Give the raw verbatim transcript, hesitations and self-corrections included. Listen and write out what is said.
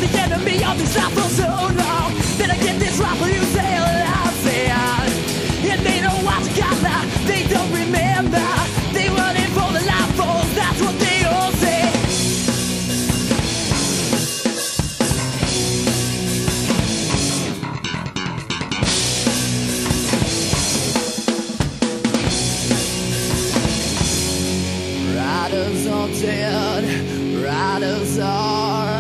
the enemy of this life for so long. Then I get this rifle, you say loud, say out. And they know what's got now, they don't remember. They running for the life force, that's what they all say. Riders are dead, riders are